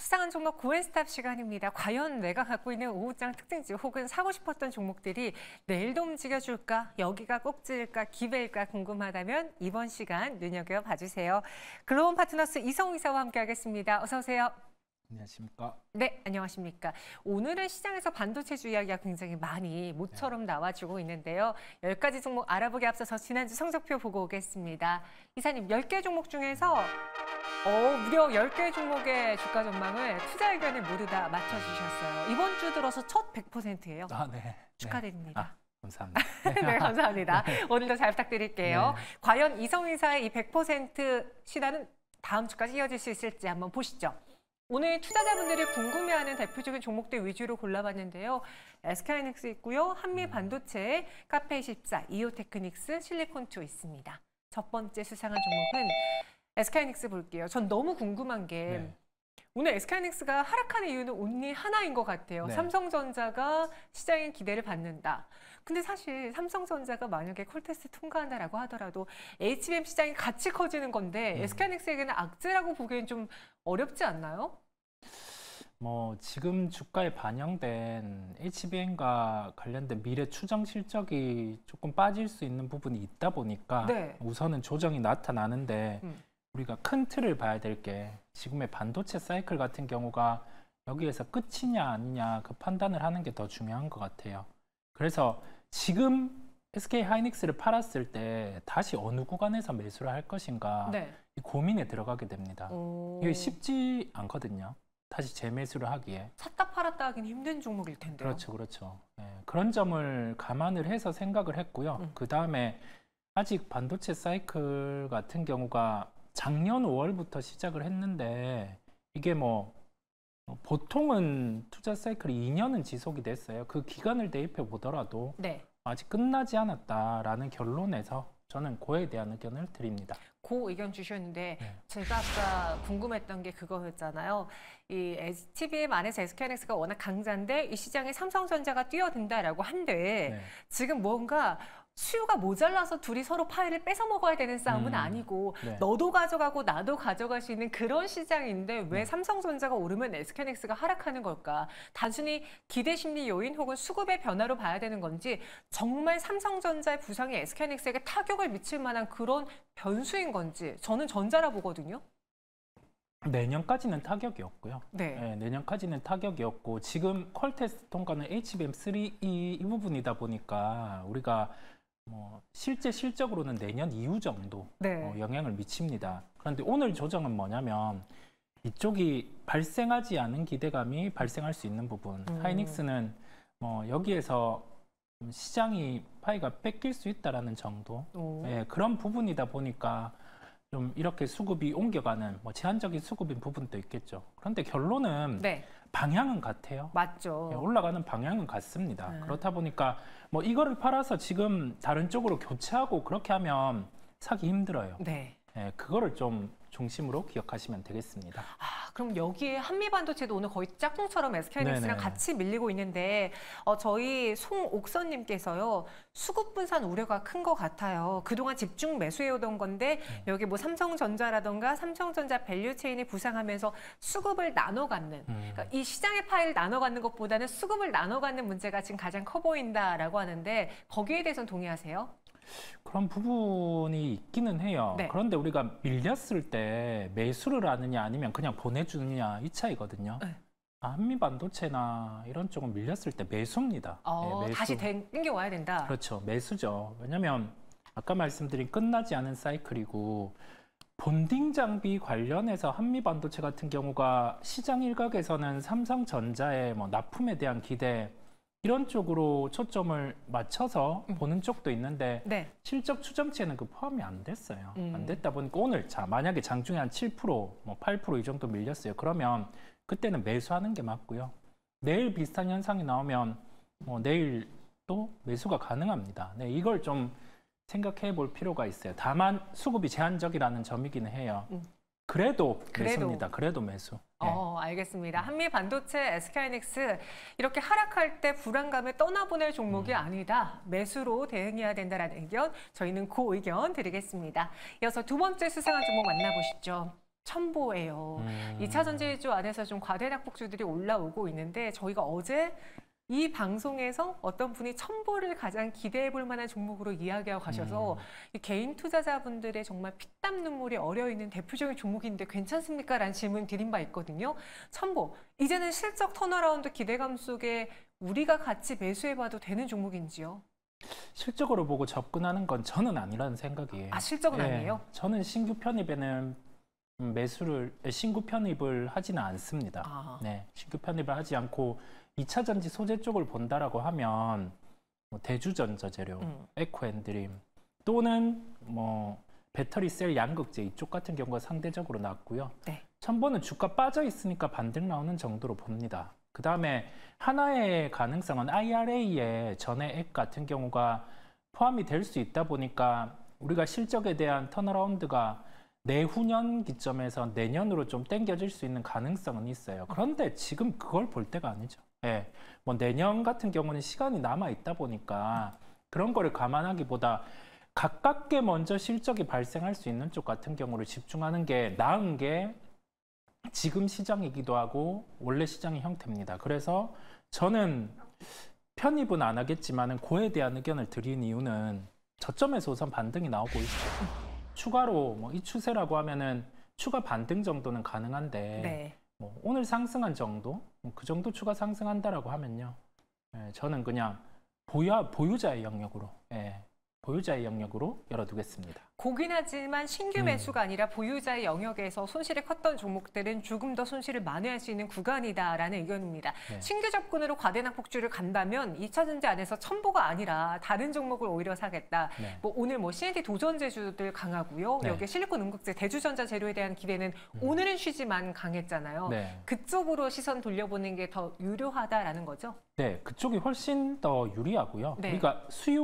수상한 종목 고앤스탑 시간입니다. 과연 내가 갖고 있는 오후장 특징주 혹은 사고 싶었던 종목들이 내일도 움직여줄까? 여기가 꼭지일까? 기회일까? 궁금하다면 이번 시간 눈여겨봐주세요. 글로벌 파트너스 이성우 이사와 함께하겠습니다. 어서 오세요. 안녕하십니까? 네, 안녕하십니까. 오늘은 시장에서 반도체주 이야기가 굉장히 많이 모처럼 나와주고 있는데요. 10가지 종목 알아보기 앞서서 지난주 성적표 보고 오겠습니다. 이사님, 10개 종목 중에서 무려 10개 종목의 주가 전망을 투자 의견을 모두 다 맞춰주셨어요. 이번 주 들어서 첫 100%예요. 네. 축하드립니다. 감사합니다. 네, 감사합니다. 오늘도 잘 부탁드릴게요. 네. 과연 이성우 이사의 이 100% 신화는 다음 주까지 이어질 수 있을지 한번 보시죠. 오늘 투자자분들이 궁금해하는 대표적인 종목들 위주로 골라봤는데요. SK하이닉스 있고요. 한미반도체, 카페24, 이오테크닉스, 실리콘2 있습니다. 첫 번째 수상한 종목은 SK하이닉스 볼게요. 전 너무 궁금한 게 오늘 SK하이닉스가 하락하는 이유는 온리 하나인 것 같아요. 네. 삼성전자가 시장의 기대를 받는다. 근데 사실 삼성전자가 만약에 콜테스트 통과한다라고 하더라도 HBM 시장이 같이 커지는 건데 SK하이닉스에게는 악재라고 보기엔 좀 어렵지 않나요? 지금 주가에 반영된 HBM과 관련된 미래 추정 실적이 조금 빠질 수 있는 부분이 있다 보니까 우선은 조정이 나타나는데 우리가 큰 틀을 봐야 될 게 지금의 반도체 사이클 같은 경우가 여기에서 끝이냐 아니냐 그 판단을 하는 게 더 중요한 것 같아요. 그래서 지금 SK하이닉스를 팔았을 때 다시 어느 구간에서 매수를 할 것인가 이 고민에 들어가게 됩니다. 이게 쉽지 않거든요. 다시 재매수를 하기에. 샀다 팔았다 하긴 힘든 종목일 텐데요. 그렇죠. 그렇죠. 그런 점을 감안을 해서 생각을 했고요. 그다음에 아직 반도체 사이클 같은 경우가 작년 5월부터 시작을 했는데 이게 보통은 투자 사이클이 2년은 지속이 됐어요. 그 기간을 대입해 보더라도 아직 끝나지 않았다라는 결론에서 저는 그에 대한 의견을 드립니다. 그 의견 주셨는데 제가 아까 궁금했던 게 그거였잖아요. 이 HBM 안에서 SK하이닉스가 워낙 강자인데 이 시장에 삼성전자가 뛰어든다라고 한데 지금 뭔가 수요가 모자라서 둘이 서로 파일을 뺏어 먹어야 되는 싸움은 아니고 너도 가져가고 나도 가져갈 수 있는 그런 시장인데 왜 삼성전자가 오르면 SK하이닉스가 하락하는 걸까? 단순히 기대 심리 요인 혹은 수급의 변화로 봐야 되는 건지 정말 삼성전자의 부상이 SK하이닉스에게 타격을 미칠 만한 그런 변수인 건지 저는 전자라 보거든요. 내년까지는 타격이 없고요. 내년까지는 타격이 없고 지금 퀄테스트 통과는 HBM3 이 부분이다 보니까 우리가 실제 실적으로는 내년 이후 정도 영향을 미칩니다. 그런데 오늘 조정은 뭐냐면 이쪽이 발생하지 않은 기대감이 발생할 수 있는 부분. 하이닉스는 여기에서 시장이 파이가 뺏길 수 있다라는 정도. 그런 부분이다 보니까 좀 이렇게 수급이 옮겨가는 제한적인 수급인 부분도 있겠죠. 그런데 결론은 방향은 같아요. 맞죠. 올라가는 방향은 같습니다. 그렇다 보니까 이거를 팔아서 지금 다른 쪽으로 교체하고 그렇게 하면 사기 힘들어요. 그거를 좀 중심으로 기억하시면 되겠습니다. 그럼 여기에 한미반도체도 오늘 거의 짝꿍처럼 SK하이닉스랑 같이 밀리고 있는데 저희 송옥선님께서요. 수급 분산 우려가 큰 것 같아요. 그동안 집중 매수해오던 건데 여기 삼성전자라던가 삼성전자 밸류체인이 부상하면서 수급을 나눠 갖는 그러니까 이 시장의 파일을 나눠 갖는 것보다는 수급을 나눠 갖는 문제가 지금 가장 커 보인다라고 하는데 거기에 대해서는 동의하세요? 그런 부분이 있기는 해요. 그런데 우리가 밀렸을 때 매수를 하느냐 아니면 그냥 보내주느냐 이 차이거든요. 한미반도체나 이런 쪽은 밀렸을 때 매수입니다. 매수. 다시 땡겨와야 된다. 그렇죠. 매수죠. 왜냐하면 아까 말씀드린 끝나지 않은 사이클이고 본딩 장비 관련해서 한미반도체 같은 경우가 시장 일각에서는 삼성전자의 납품에 대한 기대 이런 쪽으로 초점을 맞춰서 보는 쪽도 있는데 실적 추정치에는 그 포함이 안 됐어요. 안 됐다 보니까 오늘 만약에 장중에 한 7%, 8% 이 정도 밀렸어요. 그러면 그때는 매수하는 게 맞고요. 내일 비슷한 현상이 나오면 내일 또 매수가 가능합니다. 이걸 좀 생각해 볼 필요가 있어요. 다만 수급이 제한적이라는 점이기는 해요. 그래도 매수입니다. 그래도 매수. 알겠습니다. 한미반도체, SK하이닉스 이렇게 하락할 때 불안감을 떠나보낼 종목이 아니다. 매수로 대응해야 된다는 의견, 저희는 그 의견 드리겠습니다. 이어서 두 번째 수상한 종목 만나보시죠. 첨보예요. 2차 전지주 안에서 좀 과대낙폭주들이 올라오고 있는데 저희가 어제 이 방송에서 어떤 분이 첨보를 가장 기대해 볼 만한 종목으로 이야기하고 가셔서 이 개인 투자자분들의 정말 피땀 눈물이 어려 있는 대표적인 종목인데 괜찮습니까? 라는 질문 드린 바 있거든요. 첨보, 이제는 실적 턴어라운드 기대감 속에 우리가 같이 매수해봐도 되는 종목인지요? 실적으로 보고 접근하는 건 저는 아니라는 생각이에요. 아, 실적은 아니에요? 저는 신규 편입에는 신규 편입을 하지는 않습니다. 네, 신규 편입을 하지 않고 2차 전지 소재 쪽을 본다라고 하면 뭐 대주전자재료, 에코앤드림 또는 뭐 배터리 셀 양극재 이쪽 같은 경우가 상대적으로 낮고요. 네. 첨보는 주가 빠져 있으니까 반등 나오는 정도로 봅니다. 그 다음에 하나의 가능성은 IRA의 전해액 같은 경우가 포함이 될 수 있다 보니까 우리가 실적에 대한 턴어라운드가 내후년 기점에서 내년으로 좀 당겨질 수 있는 가능성은 있어요. 그런데 지금 그걸 볼 때가 아니죠. 예, 뭐 내년 같은 경우는 시간이 남아 있다 보니까 그런 거를 감안하기보다 가깝게 먼저 실적이 발생할 수 있는 쪽 같은 경우를 집중하는 게 나은 게 지금 시장이기도 하고 원래 시장의 형태입니다. 그래서 저는 편입은 안 하겠지만은 그에 대한 의견을 드린 이유는 저점에서 우선 반등이 나오고 있죠. 추가로 뭐 이 추세라고 하면은 추가 반등 정도는 가능한데 네. 뭐 오늘 상승한 정도, 그 정도 추가 상승한다라고 하면요, 저는 그냥 보유자의 영역으로, 보유자의 영역으로 열어두겠습니다. 고긴 하지만 신규 매수가 아니라 보유자의 영역에서 손실이 컸던 종목들은 조금 더 손실을 만회할 수 있는 구간이다라는 의견입니다. 네. 신규 접근으로 과대낙폭주를 간다면 2차 전지 안에서 첨보가 아니라 다른 종목을 오히려 사겠다. 네. 뭐 오늘 뭐 C&T 도전제주들 강하고요. 네. 여기에 실리콘 음극재, 대주전자 재료에 대한 기대는 오늘은 쉬지만 강했잖아요. 네. 그쪽으로 시선 돌려보는 게 더 유효하다라는 거죠? 네, 그쪽이 훨씬 더 유리하고요. 네. 우리가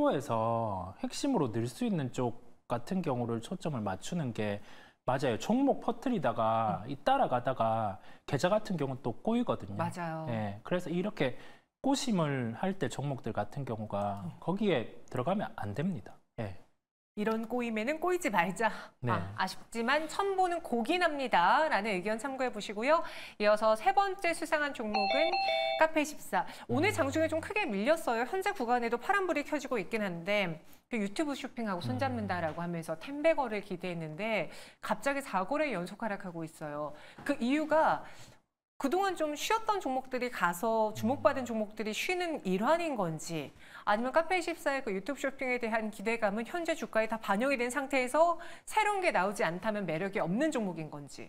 수요에서 핵심으로 늘 수 있는 쪽 같은 경우를 초점을 맞추는 게 맞아요. 종목 퍼뜨리다가 따라가다가 계좌 같은 경우는 또 꼬이거든요. 맞아요. 네, 그래서 이렇게 꼬심을 할 때 종목들 같은 경우가 거기에 들어가면 안 됩니다. 예. 이런 꼬임에는 꼬이지 말자. 네. 아쉽지만 첨보는 고긴합니다. 라는 의견 참고해 보시고요. 이어서 세 번째 수상한 종목은 카페24. 오늘 장중에 좀 크게 밀렸어요. 현재 구간에도 파란불이 켜지고 있긴 한데 그 유튜브 쇼핑하고 손잡는다라고 하면서 텐베거를 기대했는데 갑자기 4거래 연속 하락하고 있어요. 그 이유가 그동안 좀 쉬었던 종목들이 가서 주목받은 종목들이 쉬는 일환인 건지 아니면 카페24의 그 유튜브 쇼핑에 대한 기대감은 현재 주가에 다 반영이 된 상태에서 새로운 게 나오지 않다면 매력이 없는 종목인 건지.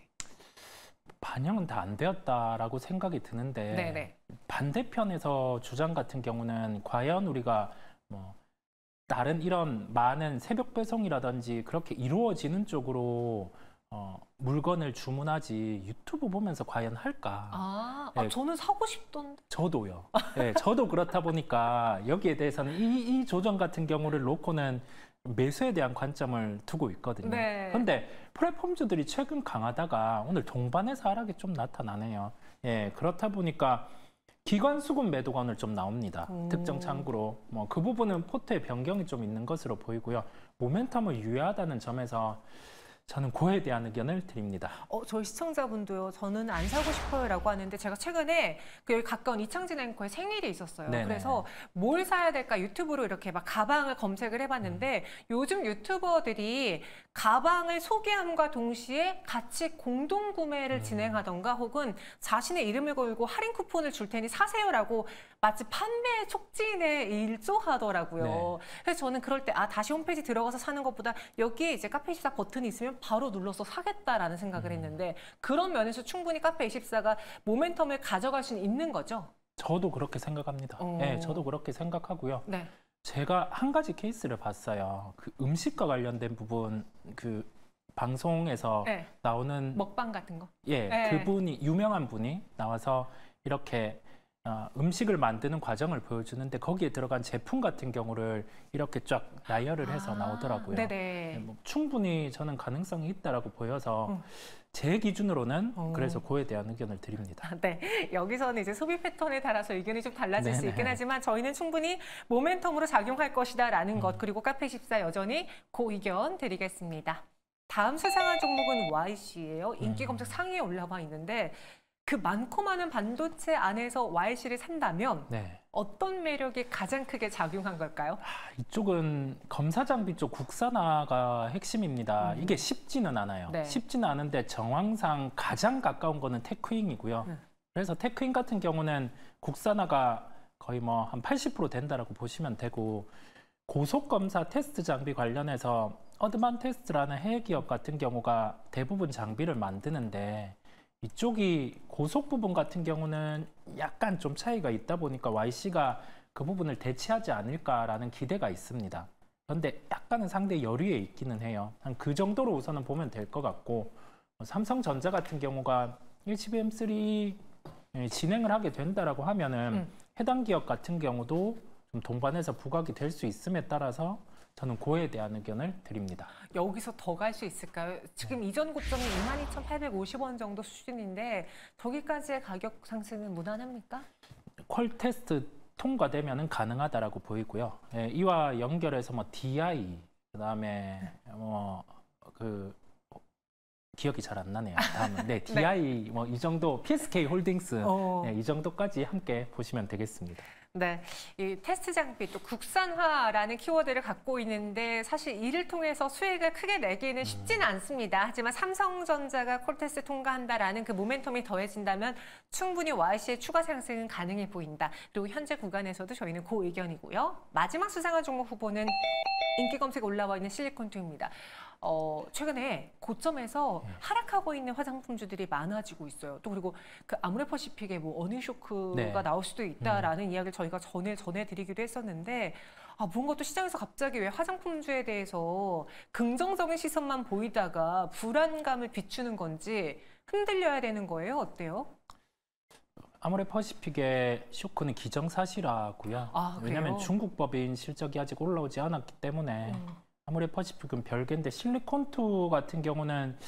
반영은 다 안 되었다라고 생각이 드는데 네네. 반대편에서 주장 같은 경우는 과연 우리가 뭐 다른 이런 많은 새벽 배송이라든지 그렇게 이루어지는 쪽으로 물건을 주문하지 유튜브 보면서 과연 할까? 네. 저는 사고 싶던데. 저도요. 네, 저도 그렇다 보니까 여기에 대해서는 이 조정 같은 경우를 놓고는 매수에 대한 관점을 두고 있거든요. 네. 그런데 플랫폼주들이 최근 강하다가 오늘 동반해서 하락이 좀 나타나네요. 예, 그렇다 보니까 기관 수급 매도가 오늘 좀 나옵니다. 특정 창구로. 뭐 그 부분은 포트의 변경이 좀 있는 것으로 보이고요. 모멘텀을 유의하다는 점에서 저는 그에 대한 의견을 드립니다. 저희 시청자분도요. 저는 안 사고 싶어요라고 하는데 제가 최근에 그 여기 가까운 이창진 앵커의 생일이 있었어요. 네네. 그래서 뭘 사야 될까 유튜브로 이렇게 막 가방을 검색을 해봤는데 요즘 유튜버들이 가방을 소개함과 동시에 같이 공동 구매를 진행하던가 혹은 자신의 이름을 걸고 할인 쿠폰을 줄 테니 사세요라고 마치 판매 촉진에 일조하더라고요. 네. 그래서 저는 그럴 때 다시 홈페이지 들어가서 사는 것보다 여기에 이제 카페24 버튼이 있으면 바로 눌러서 사겠다라는 생각을 했는데 그런 면에서 충분히 카페24가 모멘텀을 가져갈 수는 있는 거죠? 저도 그렇게 생각합니다. 네, 저도 그렇게 생각하고요. 네. 제가 한 가지 케이스를 봤어요. 그 음식과 관련된 부분 그 방송에서 네. 나오는 먹방 같은 거? 예, 네. 그분이 유명한 분이 나와서 이렇게 음식을 만드는 과정을 보여주는데 거기에 들어간 제품 같은 경우를 이렇게 쫙 나열을 해서 나오더라고요. 네네. 뭐 충분히 저는 가능성이 있다라고 보여서 제 기준으로는 그래서 그에 대한 의견을 드립니다. 네, 여기서는 이제 소비 패턴에 따라서 의견이 좀 달라질 수 네네. 있긴 하지만 저희는 충분히 모멘텀으로 작용할 것이다라는 것 그리고 카페24 여전히 그 의견 드리겠습니다. 다음 수상한 종목은 YC예요. 인기 검색 상위에 올라와 있는데 그 많고 많은 반도체 안에서 YC를 산다면 네. 어떤 매력이 가장 크게 작용한 걸까요? 이쪽은 검사 장비 쪽 국산화가 핵심입니다. 이게 쉽지는 않아요. 네. 쉽지는 않은데 정황상 가장 가까운 거는 테크잉이고요. 그래서 테크잉 같은 경우는 국산화가 거의 뭐 한 80% 된다라고 보시면 되고, 고속 검사 테스트 장비 관련해서 어드반테스트라는 해외 기업 같은 경우가 대부분 장비를 만드는데, 이쪽이 고속 부분 같은 경우는 약간 좀 차이가 있다 보니까 YC가 그 부분을 대체하지 않을까라는 기대가 있습니다. 그런데 약간은 상대 여류에 있기는 해요. 한 그 정도로 우선은 보면 될 것 같고, 삼성전자 같은 경우가 HBM3 진행을 하게 된다라고 하면은 해당 기업 같은 경우도 좀 동반해서 부각이 될 수 있음에 따라서 저는 그에 대한 의견을 드립니다. 여기서 더 갈 수 있을까요? 지금 이전 고점이 22,850원 정도 수준인데 저기까지의 가격 상승은 무난합니까? 퀄 테스트 통과되면은 가능하다라고 보이고요. 예, 이와 연결해서 뭐 DI, 그다음에 기억이 잘 안 나네요. 다음은 네, DI 뭐 이 정도 PSK 홀딩스 네, 이 정도까지 함께 보시면 되겠습니다. 네, 이 테스트 장비 또 국산화라는 키워드를 갖고 있는데 사실 이를 통해서 수익을 크게 내기는 쉽지는 않습니다. 하지만 삼성전자가 콜테스트 통과한다라는 그 모멘텀이 더해진다면 충분히 YC의 추가 상승은 가능해 보인다. 그리고 현재 구간에서도 저희는 그 의견이고요. 마지막 수상한 종목 후보는 인기 검색에 올라와 있는 실리콘투입니다. 최근에 고점에서 하락하고 있는 화장품주들이 많아지고 있어요. 또 그리고 그 아모레퍼시픽의 뭐 어닝 쇼크가 나올 수도 있다라는 이야기를 저희가 전해드리기도 했었는데, 뭔가 또 시장에서 갑자기 왜 화장품주에 대해서 긍정적인 시선만 보이다가 불안감을 비추는 건지 흔들려야 되는 거예요? 어때요? 아모레퍼시픽의 쇼크는 기정사실화고요. 왜냐하면 중국 법인 실적이 아직 올라오지 않았기 때문에 아모레퍼시픽은 별개인데, 실리콘투 같은 경우는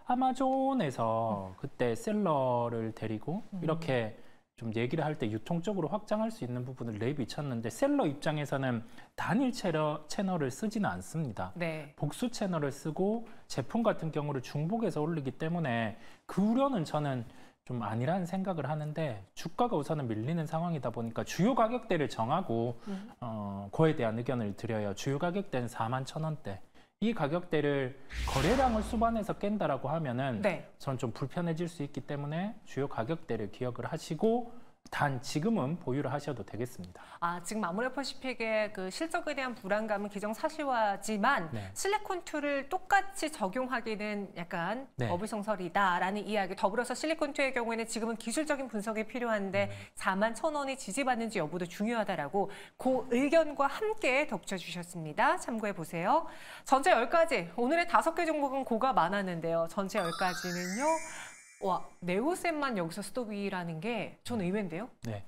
아마존에서 그때 셀러를 데리고 이렇게 좀 얘기를 할 때 유통 쪽으로 확장할 수 있는 부분을 내비쳤는데, 셀러 입장에서는 단일 채널을 쓰지는 않습니다. 네. 복수 채널을 쓰고 제품 같은 경우를 중복해서 올리기 때문에 그 우려는 저는 좀 아니라는 생각을 하는데, 주가가 우선은 밀리는 상황이다 보니까 주요 가격대를 정하고 그에 대한 의견을 드려요. 주요 가격대는 41,000원대. 이 가격대를 거래량을 수반해서 깬다라고 하면은 저는 좀 불편해질 수 있기 때문에 주요 가격대를 기억을 하시고 단 지금은 보유를 하셔도 되겠습니다. 지금 아모레퍼시픽의 그 실적에 대한 불안감은 기정사실화지만 실리콘투를 똑같이 적용하기는 약간 어불성설이다라는 이야기. 더불어서 실리콘투의 경우에는 지금은 기술적인 분석이 필요한데 41,000원이 지지받는지 여부도 중요하다라고 그 의견과 함께 덧붙여주셨습니다. 참고해 보세요. 전체 10가지, 오늘의 5개 종목은 고가 많았는데요. 전체 10가지는요. 와, 네오셈만 여기서 스톱이라는 게 전 의외인데요? 네,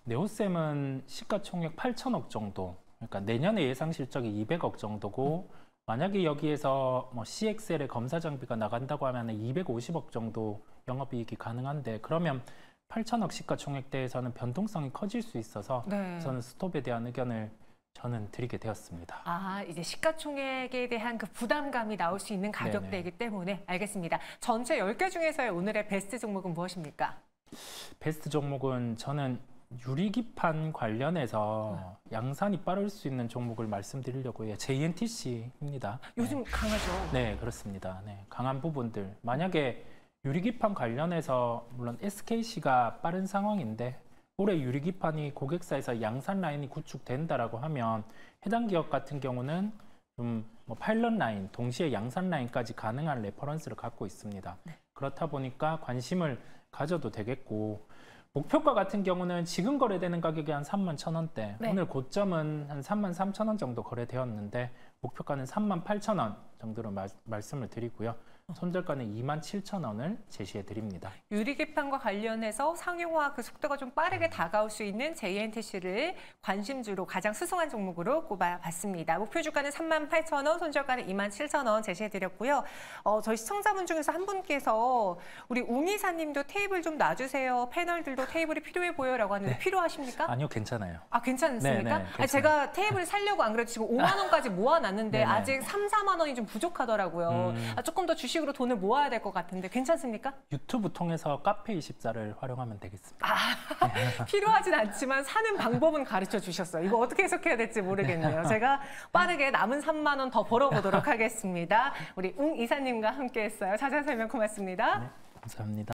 네오셈은 시가총액 8천억 정도, 그러니까 내년에 예상 실적이 200억 정도고, 만약에 여기에서 뭐 CXL의 검사 장비가 나간다고 하면 250억 정도 영업이익이 가능한데, 그러면 8천억 시가총액대에서는 변동성이 커질 수 있어서 저는 스톱에 대한 의견을 드리게 되었습니다. 이제 시가총액에 대한 그 부담감이 나올 수 있는 가격대이기 때문에 알겠습니다. 전체 10개 중에서의 오늘의 베스트 종목은 무엇입니까? 베스트 종목은 저는 유리기판 관련해서 양산이 빠를 수 있는 종목을 말씀드리려고 해요. JNTC입니다. 요즘 강하죠? 네, 그렇습니다. 네, 강한 부분들. 만약에 유리기판 관련해서 물론 SKC가 빠른 상황인데, 올해 유리기판이 고객사에서 양산 라인이 구축된다라고 하면 해당 기업 같은 경우는 좀 뭐 파일럿 라인, 동시에 양산 라인까지 가능한 레퍼런스를 갖고 있습니다. 그렇다 보니까 관심을 가져도 되겠고, 목표가 같은 경우는 지금 거래되는 가격이 한 31,000원대, 오늘 고점은 한 33,000원 정도 거래되었는데 목표가는 38,000원 정도로 말씀을 드리고요. 손절가는 27,000원을 제시해 드립니다. 유리개판과 관련해서 상용화 그 속도가 좀 빠르게 다가올 수 있는 JNTC를 관심주로 가장 수승한 종목으로 꼽아봤습니다. 목표 주가는 38,000원, 손절가는 27,000원 제시해드렸고요. 저희 시청자분 중에서 한 분께서 우리 웅이사님도 테이블 좀 놔주세요. 패널들도 테이블이 필요해 보여라고 하는데 네. 필요하십니까? 아니요, 괜찮아요. 아, 괜찮습니까? 네, 아니, 괜찮아요. 제가 테이블 살려고 안 그래도 지금 5만 원까지 모아놨는데 네네. 아직 3, 4만 원이 좀 부족하더라고요. 조금 더 주식으로 돈을 모아야 될 것 같은데 괜찮습니까? 유튜브 통해서 카페24를 활용하면 되겠습니다. 필요하진 않지만 사는 방법은 가르쳐 주셨어요. 이거 어떻게 해석해야 될지 모르겠네요. 제가 빠르게 남은 3만 원 더 벌어보도록 하겠습니다. 우리 웅 이사님과 함께했어요. 자세한 설명 고맙습니다. 네, 감사합니다.